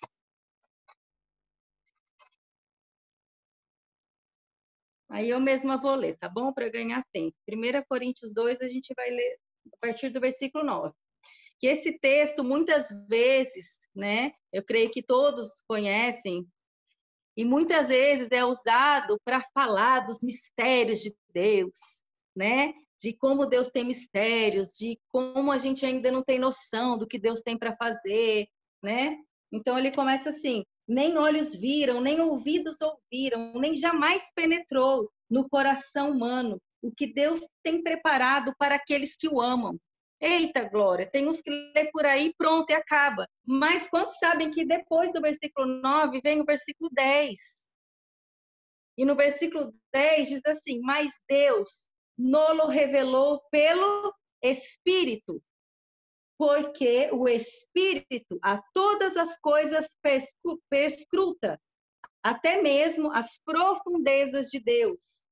Aí eu mesma vou ler, tá bom? Para ganhar tempo. 1 Coríntios 2, a gente vai ler a partir do versículo 9. Que esse texto, muitas vezes, né, eu creio que todos conhecem, e muitas vezes é usado para falar dos mistérios de Deus, né? De como Deus tem mistérios, de como a gente ainda não tem noção do que Deus tem para fazer, né? Então ele começa assim: nem olhos viram, nem ouvidos ouviram, nem jamais penetrou no coração humano o que Deus tem preparado para aqueles que o amam. Eita, glória, tem uns que lê por aí, pronto, e acaba. Mas quantos sabem que depois do versículo 9 vem o versículo 10? E no versículo 10 diz assim: mas Deus nolo revelou pelo Espírito, porque o Espírito a todas as coisas perscruta, até mesmo as profundezas de Deus.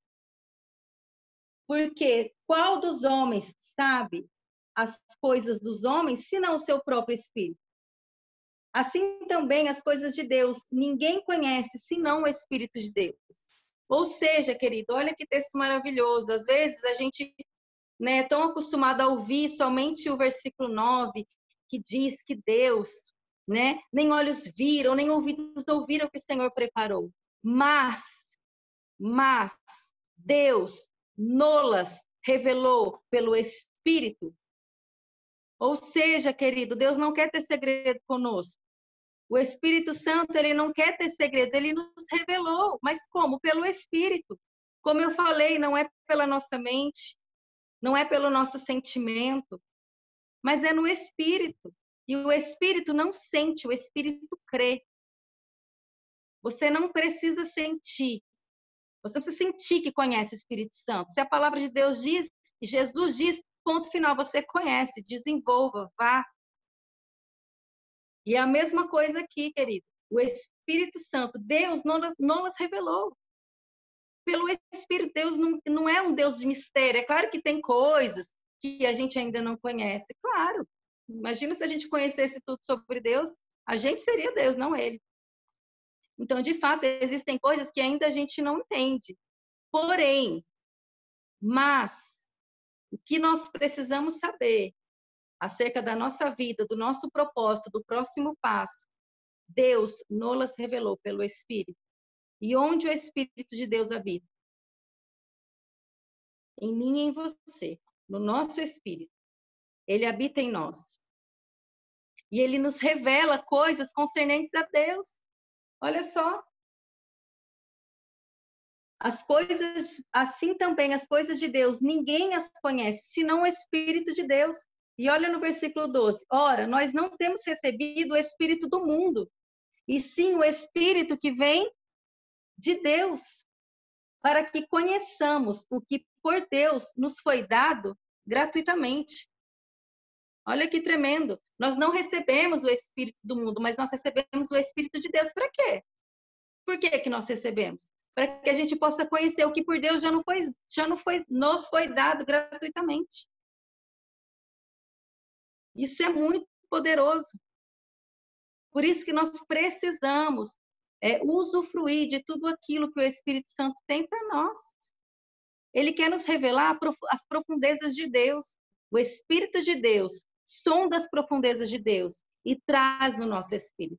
Porque qual dos homens sabe as coisas dos homens, senão o seu próprio Espírito? Assim também as coisas de Deus, ninguém conhece, senão o Espírito de Deus. Ou seja, querido, olha que texto maravilhoso. Às vezes a gente, né, é tão acostumado a ouvir somente o versículo 9, que diz que Deus, né, nem olhos viram, nem ouvidos ouviram o que o Senhor preparou. Mas Deus nolas revelou pelo Espírito. Ou seja, querido, Deus não quer ter segredo conosco. O Espírito Santo, ele não quer ter segredo, ele nos revelou. Mas como? Pelo Espírito. Como eu falei, não é pela nossa mente, não é pelo nosso sentimento, mas é no Espírito. E o Espírito não sente, o Espírito crê. Você não precisa sentir. Você precisa sentir que conhece o Espírito Santo. Se a palavra de Deus diz, Jesus diz, ponto final, você conhece, desenvolva, vá. E é a mesma coisa aqui, querido. O Espírito Santo, Deus não nos revelou. Pelo Espírito, Deus não é um Deus de mistério. É claro que tem coisas que a gente ainda não conhece, claro. Imagina se a gente conhecesse tudo sobre Deus, a gente seria Deus, não ele. Então, de fato, existem coisas que ainda a gente não entende. Porém, mas, o que nós precisamos saber acerca da nossa vida, do nosso propósito, do próximo passo, Deus nos revelou pelo Espírito. E onde o Espírito de Deus habita? Em mim e em você, no nosso Espírito. Ele habita em nós. E ele nos revela coisas concernentes a Deus. Olha só. As coisas, assim também as coisas de Deus, ninguém as conhece, senão o Espírito de Deus. E olha no versículo 12. Ora, nós não temos recebido o Espírito do mundo, e sim o Espírito que vem de Deus, para que conheçamos o que por Deus nos foi dado gratuitamente. Olha que tremendo. Nós não recebemos o Espírito do mundo, mas nós recebemos o Espírito de Deus. Para quê? Por que que nós recebemos? Para que a gente possa conhecer o que por Deus nos foi dado gratuitamente. Isso é muito poderoso. Por isso que nós precisamos usufruir de tudo aquilo que o Espírito Santo tem para nós. Ele quer nos revelar as profundezas de Deus. O Espírito de Deus sonda as profundezas de Deus e traz no nosso espírito.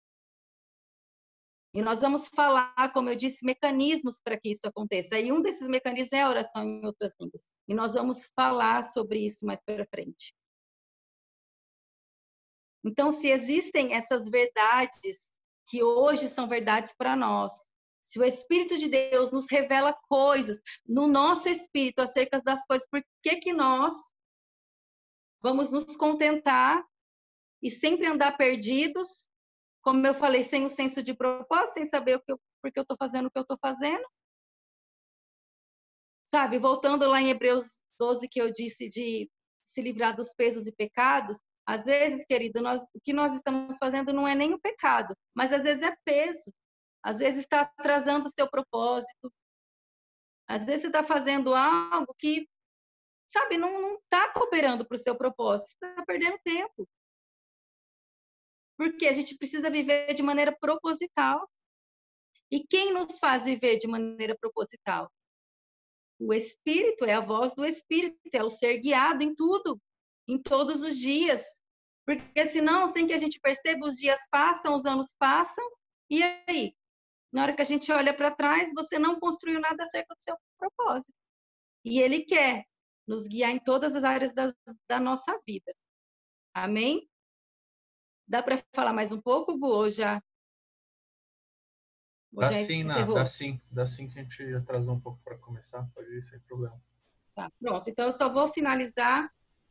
E nós vamos falar, como eu disse, mecanismos para que isso aconteça. E um desses mecanismos é a oração em outras línguas. E nós vamos falar sobre isso mais para frente. Então, se existem essas verdades que hoje são verdades para nós, se o Espírito de Deus nos revela coisas no nosso espírito acerca das coisas, por que que nós vamos nos contentar e sempre andar perdidos, como eu falei, sem o senso de propósito, sem saber por que eu estou fazendo o que eu estou fazendo? Sabe, voltando lá em Hebreus 12, que eu disse de se livrar dos pesos e pecados, às vezes, querido, o que nós estamos fazendo não é nem o pecado, mas às vezes é peso. Às vezes está atrasando o seu propósito. Às vezes você está fazendo algo que sabe, não está cooperando para o seu propósito, você está perdendo tempo. Porque a gente precisa viver de maneira proposital. E quem nos faz viver de maneira proposital? O Espírito, é a voz do Espírito, é o ser guiado em tudo, em todos os dias. Porque senão, sem que a gente perceba, os dias passam, os anos passam, e aí? Na hora que a gente olha para trás, você não construiu nada acerca do seu propósito. E Ele quer nos guiar em todas as áreas da nossa vida. Amém? Dá para falar mais um pouco, Gu, ou já? Dá sim, dá sim que a gente atrasou um pouco para começar, pode ir sem problema. Tá, pronto. Então, eu só vou finalizar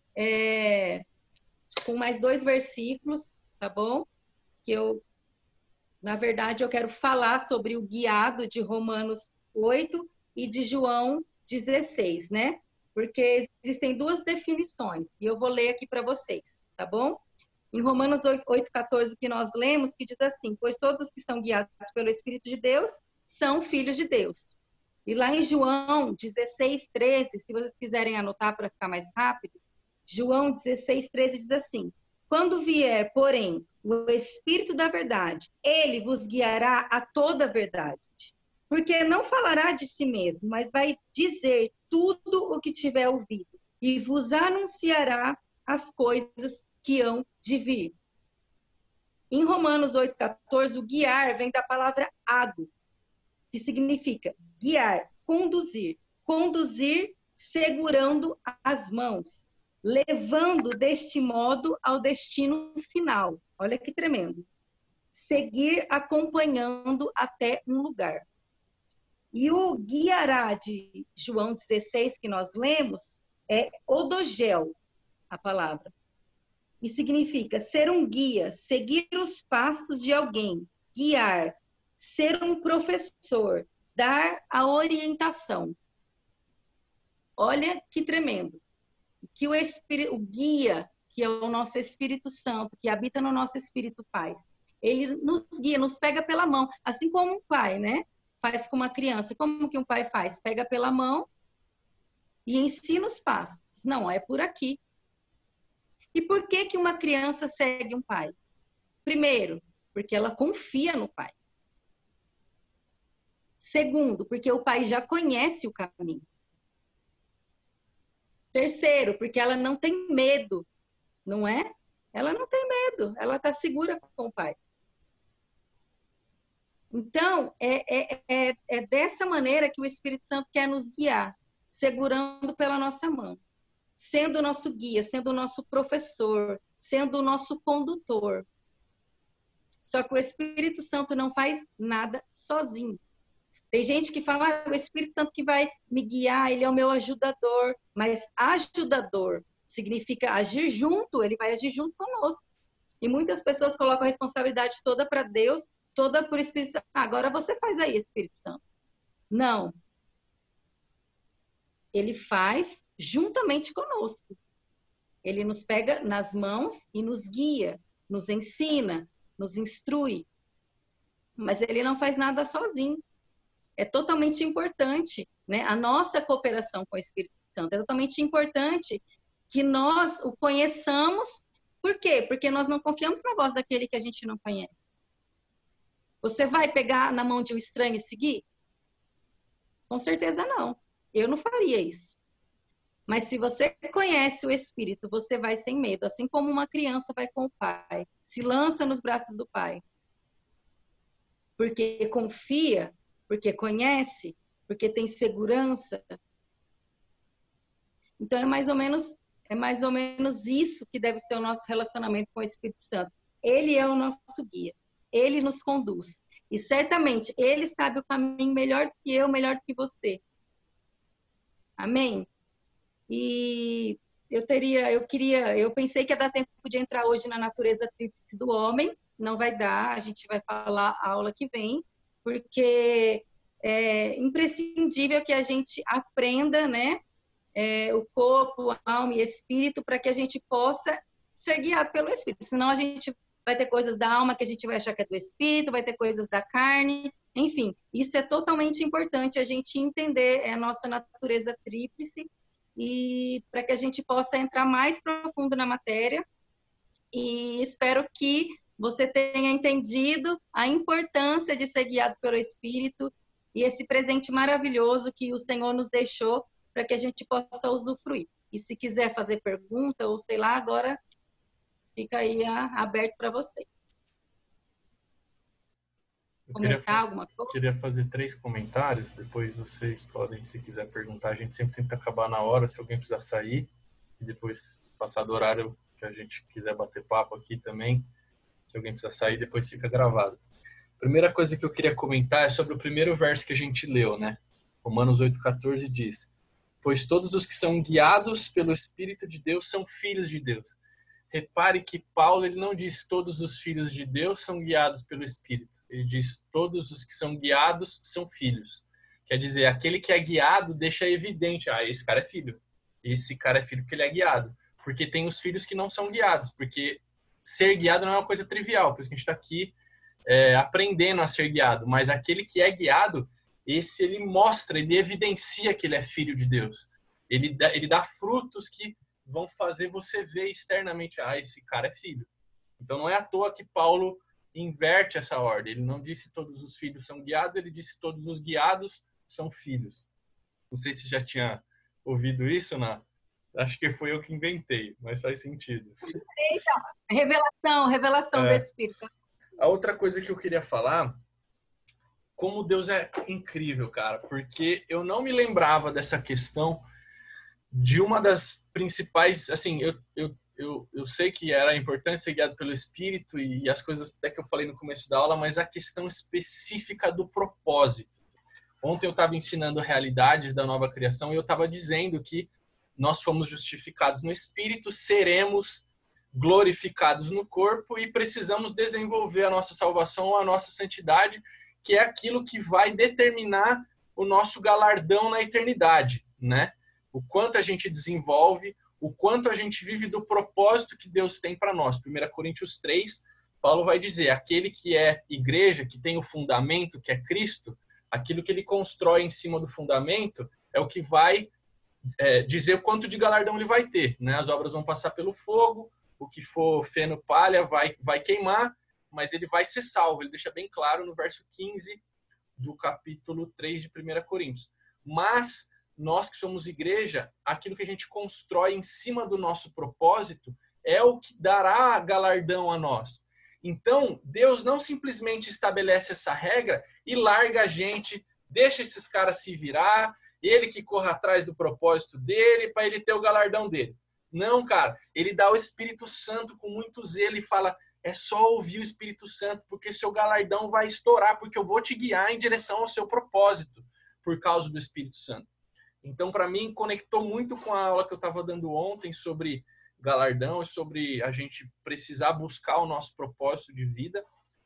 com mais 2 versículos, tá bom? Que na verdade, eu quero falar sobre o guiado de Romanos 8 e de João 16, né? Porque existem 2 definições, e eu vou ler aqui para vocês, tá bom? Em Romanos 8,14, que nós lemos, que diz assim: pois todos os que são guiados pelo Espírito de Deus são filhos de Deus. E lá em João 16,13, se vocês quiserem anotar para ficar mais rápido, João 16,13 diz assim: quando vier, porém, o Espírito da verdade, ele vos guiará a toda a verdade. Porque não falará de si mesmo, mas vai dizer tudo o que tiver ouvido, e vos anunciará as coisas que hão de vir. Em Romanos 8,14, o guiar vem da palavra ago, que significa guiar, conduzir. Conduzir segurando as mãos, levando deste modo ao destino final. Olha que tremendo. Seguir acompanhando até um lugar. E o guiará de João 16, que nós lemos, é odogel, a palavra. E significa ser um guia, seguir os passos de alguém, guiar, ser um professor, dar a orientação. Olha que tremendo. Que o guia, que é o nosso Espírito Santo, que habita no nosso espírito, faz. Ele nos guia, nos pega pela mão, assim como um pai, né? Faz com uma criança. Como que um pai faz? Pega pela mão e ensina os passos. Não, é por aqui. E por que que uma criança segue um pai? Primeiro, porque ela confia no pai. Segundo, porque o pai já conhece o caminho. Terceiro, porque ela não tem medo, não é? Ela não tem medo, ela está segura com o pai. Então, é dessa maneira que o Espírito Santo quer nos guiar, segurando pela nossa mão, sendo o nosso guia, sendo o nosso professor, sendo o nosso condutor. Só que o Espírito Santo não faz nada sozinho. Tem gente que fala, o Espírito Santo que vai me guiar, ele é o meu ajudador. Mas ajudador significa agir junto, ele vai agir junto conosco. E muitas pessoas colocam a responsabilidade toda para Deus, toda para o Espírito Santo. Agora você faz aí, Espírito Santo. Não. Ele faz juntamente conosco. Ele nos pega nas mãos e nos guia, nos ensina, nos instrui. Mas ele não faz nada sozinho. É totalmente importante, né? A nossa cooperação com o Espírito Santo. É totalmente importante que nós o conheçamos. Por quê? Porque nós não confiamos na voz daquele que a gente não conhece. Você vai pegar na mão de um estranho e seguir? Com certeza não. Eu não faria isso. Mas se você conhece o Espírito, você vai sem medo. Assim como uma criança vai com o pai. Se lança nos braços do pai. Porque confia, porque conhece, porque tem segurança. Então, é mais ou menos isso que deve ser o nosso relacionamento com o Espírito Santo. Ele é o nosso guia. Ele nos conduz. E certamente, ele sabe o caminho melhor do que eu, melhor do que você. Amém? E eu pensei que ia dar tempo de entrar hoje na natureza tríplice do homem. Não vai dar, a gente vai falar a aula que vem, porque é imprescindível que a gente aprenda, né? O corpo, a alma e espírito, para que a gente possa ser guiado pelo Espírito. Senão a gente vai ter coisas da alma que a gente vai achar que é do Espírito, vai ter coisas da carne, enfim. Isso é totalmente importante, a gente entender a nossa natureza tríplice e para que a gente possa entrar mais profundo na matéria. E espero que você tenha entendido a importância de ser guiado pelo Espírito e esse presente maravilhoso que o Senhor nos deixou para que a gente possa usufruir. E se quiser fazer pergunta, ou sei lá, agora fica aí aberto para vocês. Queria fazer 3 comentários, depois vocês podem, se quiser perguntar, a gente sempre tenta acabar na hora, se alguém precisar sair, e depois passar do horário que a gente quiser bater papo aqui também, se alguém precisar sair, depois fica gravado. Primeira coisa que eu queria comentar é sobre o primeiro verso que a gente leu, né? Romanos 8,14 diz: pois todos os que são guiados pelo Espírito de Deus são filhos de Deus. Repare que Paulo, ele não diz todos os filhos de Deus são guiados pelo Espírito. Ele diz todos os que são guiados são filhos. Quer dizer, aquele que é guiado deixa evidente, esse cara é filho. Esse cara é filho porque ele é guiado. Porque tem os filhos que não são guiados, porque ser guiado não é uma coisa trivial. Por isso que a gente está aqui aprendendo a ser guiado. Mas aquele que é guiado, ele mostra, ele evidencia que ele é filho de Deus. Ele dá frutos que vão fazer você ver externamente, esse cara é filho. Então não é à toa que Paulo inverte essa ordem. Ele não disse todos os filhos são guiados, ele disse todos os guiados são filhos. Não sei se já tinha ouvido isso, Ná. Acho que foi eu que inventei, mas faz sentido. Então, revelação do Espírito. A outra coisa que eu queria falar, como Deus é incrível, cara, porque eu não me lembrava dessa questão de uma das principais, assim, eu sei que era importante ser guiado pelo Espírito e as coisas até que eu falei no começo da aula, mas a questão específica do propósito. Ontem eu estava ensinando realidades da nova criação e eu estava dizendo que nós fomos justificados no Espírito, seremos glorificados no corpo e precisamos desenvolver a nossa salvação, a nossa santidade, que é aquilo que vai determinar o nosso galardão na eternidade, né? O quanto a gente desenvolve, o quanto a gente vive do propósito que Deus tem para nós. 1 Coríntios 3, Paulo vai dizer, aquele que é igreja, que tem o fundamento, que é Cristo, aquilo que ele constrói em cima do fundamento é o que vai dizer o quanto de galardão ele vai ter, né? As obras vão passar pelo fogo, o que for feno, palha vai queimar, mas ele vai ser salvo. Ele deixa bem claro no verso 15 do capítulo 3 de 1 Coríntios. Mas nós que somos igreja, aquilo que a gente constrói em cima do nosso propósito é o que dará galardão a nós. Então, Deus não simplesmente estabelece essa regra e larga a gente, deixa esses caras se virar, ele que corra atrás do propósito dele, para ele ter o galardão dele. Não, cara, ele dá o Espírito Santo com muito zelo e fala, é só ouvir o Espírito Santo, porque seu galardão vai estourar, porque eu vou te guiar em direção ao seu propósito, por causa do Espírito Santo. Então, para mim, conectou muito com a aula que eu estava dando ontem sobre galardão e sobre a gente precisar buscar o nosso propósito de vida.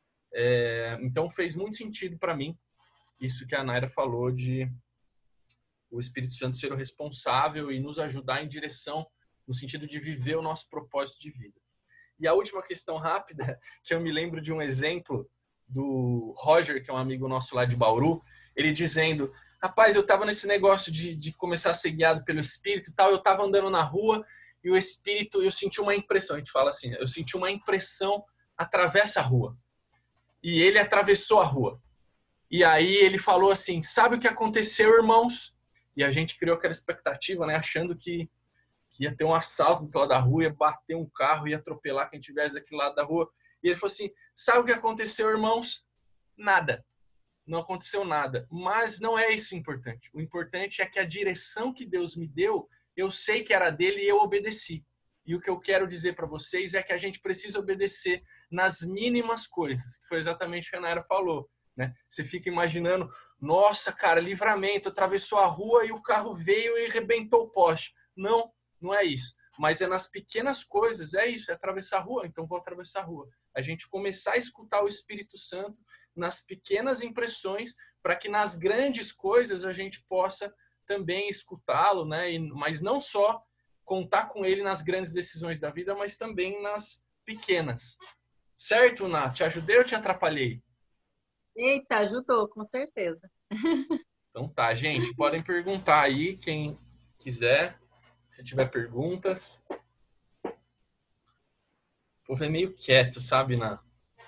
Então, fez muito sentido para mim isso que a Naira falou de o Espírito Santo ser o responsável e nos ajudar em direção, no sentido de viver o nosso propósito de vida. E a última questão rápida, que eu me lembro de um exemplo do Roger, que é um amigo nosso lá de Bauru, ele dizendo... Rapaz, eu estava nesse negócio de começar a ser guiado pelo Espírito e tal, eu estava andando na rua e o Espírito, eu senti uma impressão, a gente fala assim, eu senti uma impressão, atravessa a rua. E ele atravessou a rua. E aí ele falou assim, sabe o que aconteceu, irmãos? E a gente criou aquela expectativa, né, achando que ia ter um assalto do outro lado da rua, ia bater um carro, ia atropelar quem estivesse daquele lado da rua. E ele falou assim, sabe o que aconteceu, irmãos? Nada. Não aconteceu nada, mas não é isso o importante. O importante é que a direção que Deus me deu, eu sei que era dele e eu obedeci. E o que eu quero dizer para vocês é que a gente precisa obedecer nas mínimas coisas, que foi exatamente o que a Naira falou, né? Você fica imaginando, nossa, cara, livramento, atravessou a rua e o carro veio e arrebentou o poste. Não, não é isso. Mas é nas pequenas coisas, é isso, é atravessar a rua, então vou atravessar a rua. A gente começar a escutar o Espírito Santo nas pequenas impressões, para que nas grandes coisas a gente possa também escutá-lo, né? Mas não só contar com ele nas grandes decisões da vida, mas também nas pequenas. Certo, Nath? Te ajudei ou te atrapalhei? Eita, ajudou, com certeza. Então tá, gente, podem perguntar aí, quem quiser. Se tiver perguntas. O povo é meio quieto, sabe, Ná?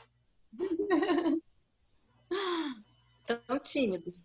Tão tímidos.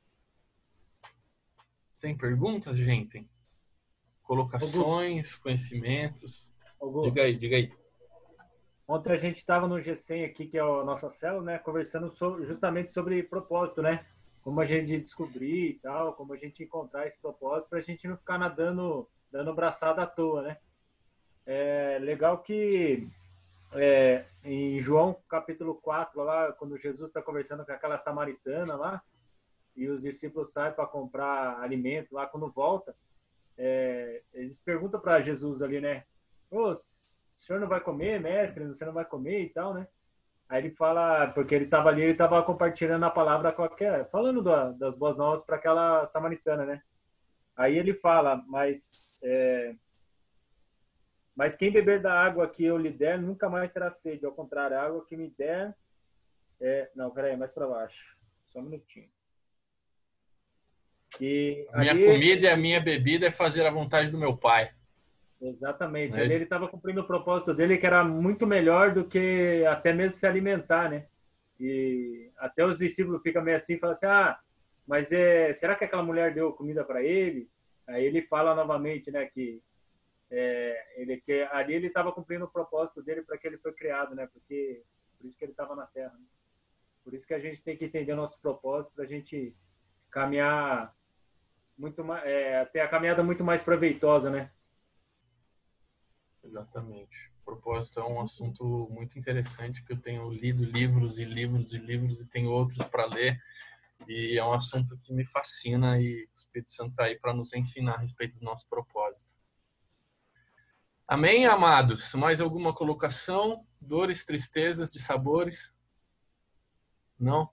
Tem perguntas, gente? Colocações, conhecimentos? Diga aí, diga aí. Ontem a gente estava no G100 aqui, que é a nossa célula, né? Conversando justamente sobre propósito, né? Como a gente descobrir e tal, como a gente encontrar esse propósito para a gente não ficar nadando, dando braçada à toa, né? É legal que em João capítulo 4, lá, quando Jesus está conversando com aquela samaritana lá, e os discípulos saem para comprar alimento lá, quando volta, eles perguntam para Jesus ali, né? Ô, o senhor não vai comer, mestre? Você não vai comer e tal, né? Aí ele fala, porque ele estava ali, ele estava compartilhando a palavra qualquer, falando das boas novas para aquela samaritana, né? Aí ele fala, mas quem beber da água que eu lhe der nunca mais terá sede. Ao contrário, a água que me der não, peraí, mais para baixo. Só um minutinho. E a minha comida e a minha bebida é fazer a vontade do meu Pai. Exatamente. Ali ele estava cumprindo o propósito dele, que era muito melhor do que até mesmo se alimentar, né? E até os discípulos ficam meio assim, falam assim, mas será que aquela mulher deu comida para ele? Aí ele fala novamente, né, que ali ele estava cumprindo o propósito dele para que ele foi criado, né? Porque por isso que ele estava na Terra. Né? Por isso que a gente tem que entender nosso propósito para a gente caminhar muito mais, ter a caminhada muito mais proveitosa, né? Exatamente. O propósito é um assunto muito interessante que eu tenho lido livros e livros e livros e tenho outros para ler e é um assunto que me fascina e o Espírito Santo está aí para nos ensinar a respeito do nosso propósito. Amém, amados? Mais alguma colocação? Dores, tristezas, dissabores? Não?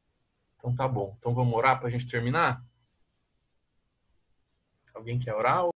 Então tá bom. Então vamos orar para a gente terminar? Alguém quer orar?